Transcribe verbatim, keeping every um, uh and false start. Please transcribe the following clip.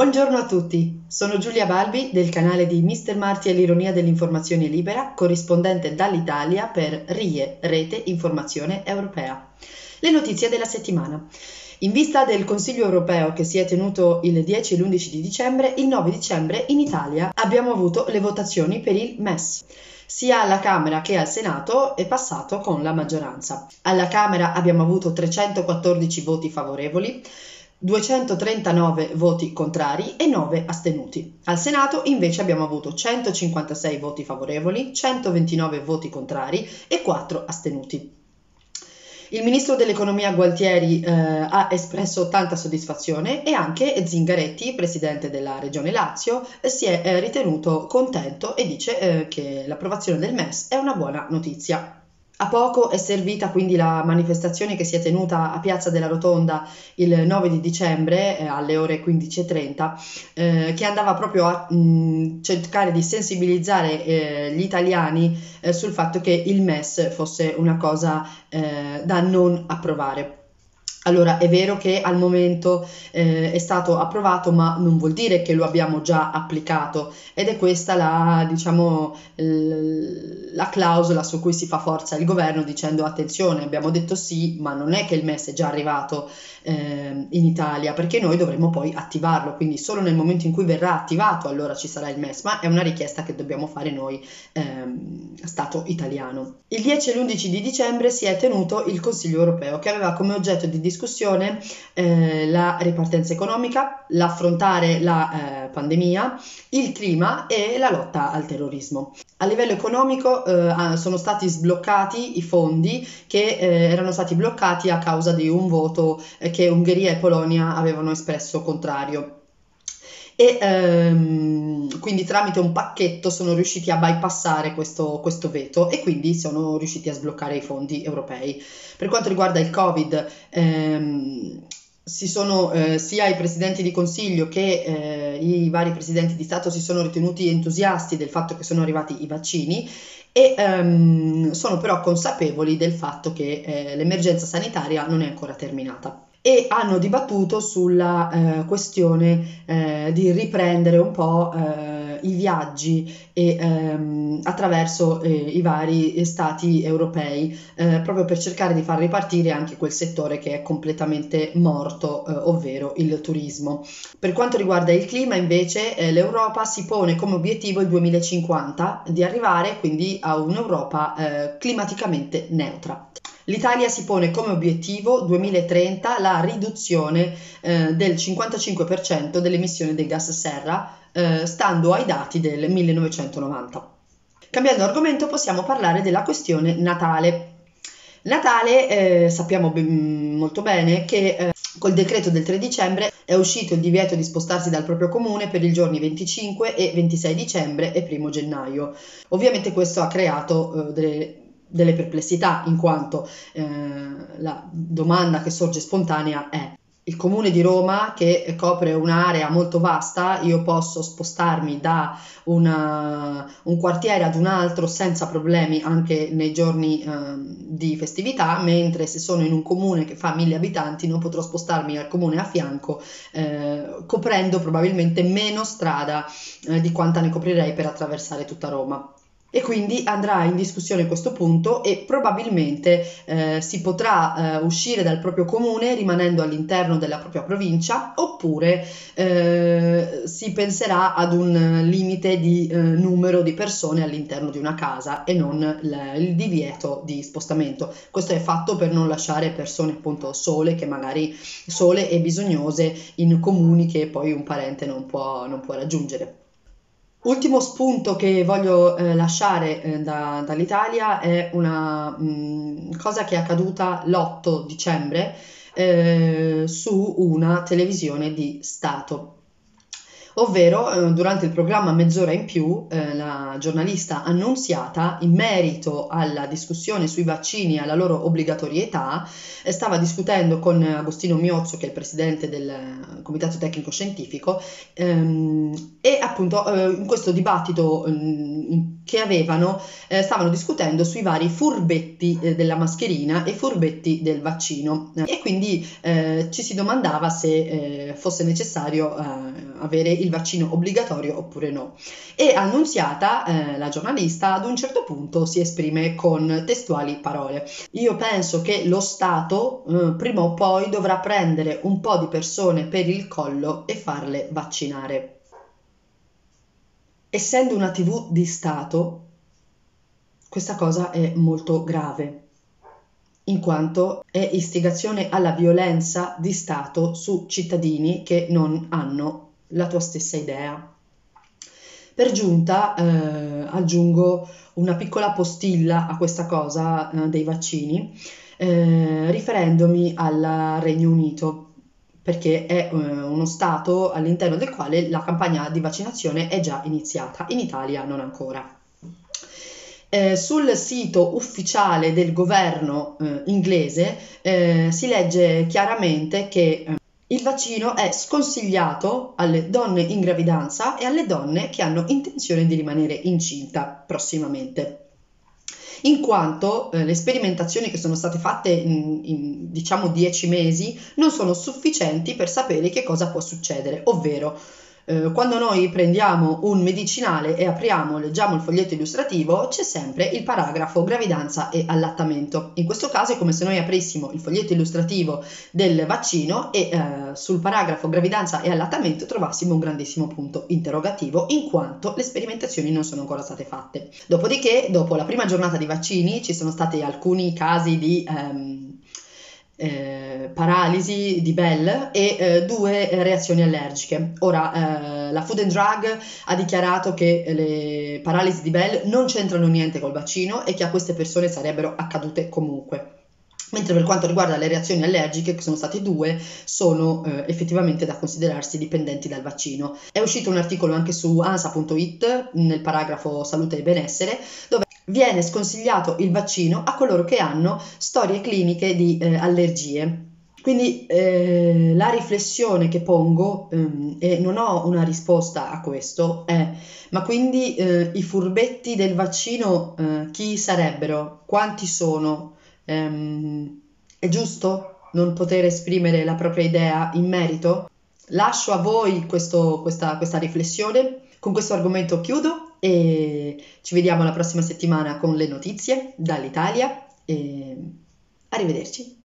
Buongiorno a tutti, sono Giulia Balbi del canale di mister Marti e l'ironia dell'informazione libera, corrispondente dall'Italia per R I E, Rete Informazione Europea. Le notizie della settimana. In vista del Consiglio europeo che si è tenuto il dieci e l'undici di dicembre, il nove dicembre in Italia abbiamo avuto le votazioni per il M E S. Sia alla Camera che al Senato è passato con la maggioranza. Alla Camera abbiamo avuto trecentoquattordici voti favorevoli, duecentotrentanove voti contrari e nove astenuti. Al Senato invece abbiamo avuto centocinquantasei voti favorevoli, centoventinove voti contrari e quattro astenuti. Il ministro dell'economia Gualtieri eh, ha espresso tanta soddisfazione e anche Zingaretti, presidente della regione Lazio, eh, si è eh, ritenuto contento e dice eh, che l'approvazione del M E S è una buona notizia. A poco è servita quindi la manifestazione che si è tenuta a Piazza della Rotonda il nove di dicembre eh, alle ore quindici e trenta, eh, che andava proprio a mh, cercare di sensibilizzare eh, gli italiani eh, sul fatto che il M E S fosse una cosa eh, da non approvare. Allora, è vero che al momento eh, è stato approvato, ma non vuol dire che lo abbiamo già applicato, ed è questa la, diciamo, l- la clausola su cui si fa forza il governo dicendo attenzione, abbiamo detto sì, ma non è che il M E S è già arrivato eh, in Italia, perché noi dovremo poi attivarlo, quindi solo nel momento in cui verrà attivato allora ci sarà il M E S, ma è una richiesta che dobbiamo fare noi, ehm, Stato italiano. Il dieci e l'undici di dicembre si è tenuto il Consiglio europeo che aveva come oggetto di discussione eh, la ripartenza economica, l'affrontare la eh, pandemia, il clima e la lotta al terrorismo. A livello economico eh, sono stati sbloccati i fondi che eh, erano stati bloccati a causa di un voto eh, che Ungheria e Polonia avevano espresso contrario. E ehm, quindi tramite un pacchetto sono riusciti a bypassare questo, questo veto e quindi sono riusciti a sbloccare i fondi europei. Per quanto riguarda il Covid, ehm, si sono eh, sia i presidenti di consiglio che eh, i vari presidenti di Stato si sono ritenuti entusiasti del fatto che sono arrivati i vaccini e ehm, sono però consapevoli del fatto che eh, l'emergenza sanitaria non è ancora terminata. E hanno dibattuto sulla eh, questione eh, di riprendere un po' eh, i viaggi e, ehm, attraverso eh, i vari stati europei, eh, proprio per cercare di far ripartire anche quel settore che è completamente morto, eh, ovvero il turismo. Per quanto riguarda il clima, invece, eh, l'Europa si pone come obiettivo il duemilacinquanta di arrivare quindi a un'Europa eh, climaticamente neutra. L'Italia si pone come obiettivo duemilatrenta la riduzione eh, del cinquantacinque per cento delle emissioni dei gas serra, eh, stando ai dati del millenovecentonovanta. Cambiando argomento possiamo parlare della questione Natale. Natale eh, sappiamo ben, molto bene che eh, col decreto del tre dicembre è uscito il divieto di spostarsi dal proprio comune per i giorni venticinque e ventisei dicembre e primo gennaio. Ovviamente questo ha creato eh, delle delle perplessità, in quanto eh, la domanda che sorge spontanea è: il comune di Roma, che copre un'area molto vasta, io posso spostarmi da una, un quartiere ad un altro senza problemi anche nei giorni eh, di festività, mentre se sono in un comune che fa mille abitanti non potrò spostarmi al comune a fianco, eh, coprendo probabilmente meno strada eh, di quanta ne coprirei per attraversare tutta Roma. E quindi andrà in discussione questo punto e probabilmente eh, si potrà eh, uscire dal proprio comune rimanendo all'interno della propria provincia, oppure eh, si penserà ad un limite di eh, numero di persone all'interno di una casa e non l- il divieto di spostamento. Questo è fatto per non lasciare persone appunto sole, che magari sole e bisognose in comuni che poi un parente non può, non può raggiungere. Ultimo spunto che voglio eh, lasciare eh, da- dall'Italia è una mh, cosa che è accaduta l'otto dicembre eh, su una televisione di Stato. Ovvero, eh, durante il programma Mezz'ora in più, eh, la giornalista Annunziata, in merito alla discussione sui vaccini e alla loro obbligatorietà, eh, stava discutendo con Agostino Miozzo, che è il presidente del Comitato Tecnico Scientifico, ehm, e appunto eh, in questo dibattito ehm, che avevano, eh, stavano discutendo sui vari furbetti eh, della mascherina e furbetti del vaccino, e quindi eh, ci si domandava se eh, fosse necessario eh, avere il vaccino obbligatorio oppure no. E Annunziata, eh, la giornalista, ad un certo punto si esprime con testuali parole: io penso che lo Stato eh, prima o poi dovrà prendere un po' di persone per il collo e farle vaccinare. Essendo una tivù di Stato, questa cosa è molto grave, in quanto è istigazione alla violenza di Stato su cittadini che non hanno la tua stessa idea. Per giunta eh, aggiungo una piccola postilla a questa cosa eh, dei vaccini, eh, riferendomi al Regno Unito, perché è eh, uno stato all'interno del quale la campagna di vaccinazione è già iniziata, in Italia non ancora. Eh, sul sito ufficiale del governo eh, inglese eh, si legge chiaramente che eh, il vaccino è sconsigliato alle donne in gravidanza e alle donne che hanno intenzione di rimanere incinta prossimamente, in quanto eh, le sperimentazioni che sono state fatte in, in diciamo dieci mesi non sono sufficienti per sapere che cosa può succedere, ovvero eh, quando noi prendiamo un medicinale e apriamo, leggiamo il foglietto illustrativo, c'è sempre il paragrafo gravidanza e allattamento. In questo caso è come se noi aprissimo il foglietto illustrativo del vaccino e eh, sul paragrafo gravidanza e allattamento trovassimo un grandissimo punto interrogativo, in quanto le sperimentazioni non sono ancora state fatte. Dopodiché, dopo la prima giornata di vaccini, ci sono stati alcuni casi di ehm, Eh, paralisi di Bell e eh, due reazioni allergiche. Ora, eh, la Food and Drug ha dichiarato che le paralisi di Bell non c'entrano niente col vaccino e che a queste persone sarebbero accadute comunque. Mentre per quanto riguarda le reazioni allergiche, che sono state due, sono eh, effettivamente da considerarsi dipendenti dal vaccino. È uscito un articolo anche su ansa punto it, nel paragrafo salute e benessere, dove viene sconsigliato il vaccino a coloro che hanno storie cliniche di eh, allergie. Quindi eh, la riflessione che pongo, ehm, e non ho una risposta a questo, è: ma quindi eh, i furbetti del vaccino eh, chi sarebbero? Quanti sono? Ehm, è giusto non poter esprimere la propria idea in merito? Lascio a voi questo- questa, questa riflessione. Con questo argomento chiudo e ci vediamo la prossima settimana con le notizie dall'Italia e arrivederci.